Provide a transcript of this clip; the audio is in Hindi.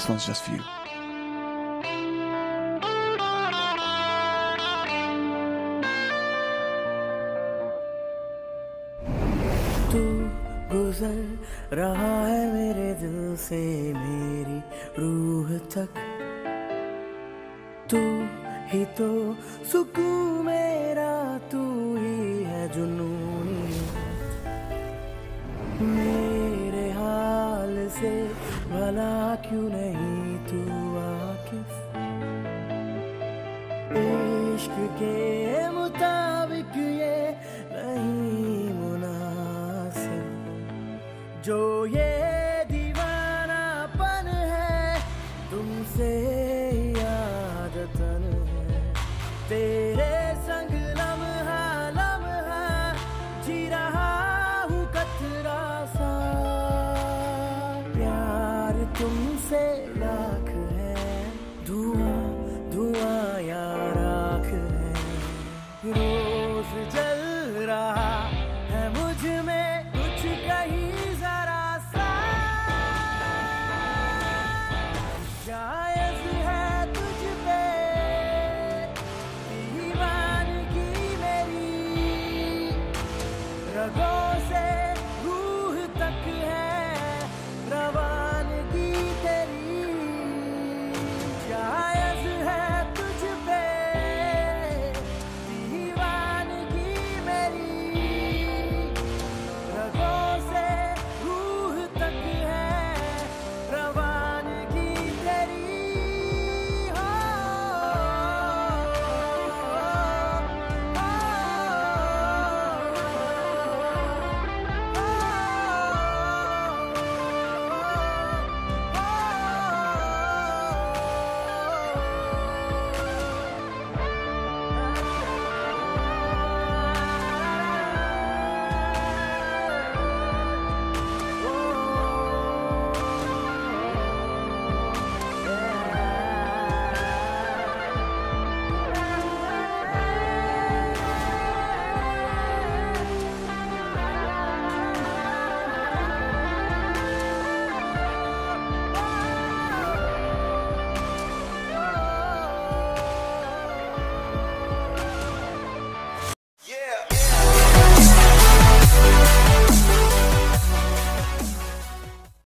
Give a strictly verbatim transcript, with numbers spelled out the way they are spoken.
This one's just for you. तू गुजर रहा है मेरे दिल से मेरी रूह तक, तू ही तो सुकून मेरा, तू ही है जुनूनी। मेरे हाल से भला क्यों नहीं तू वाकिफ, इश्क के मुताबिक ये नहीं मुनासिब जो ये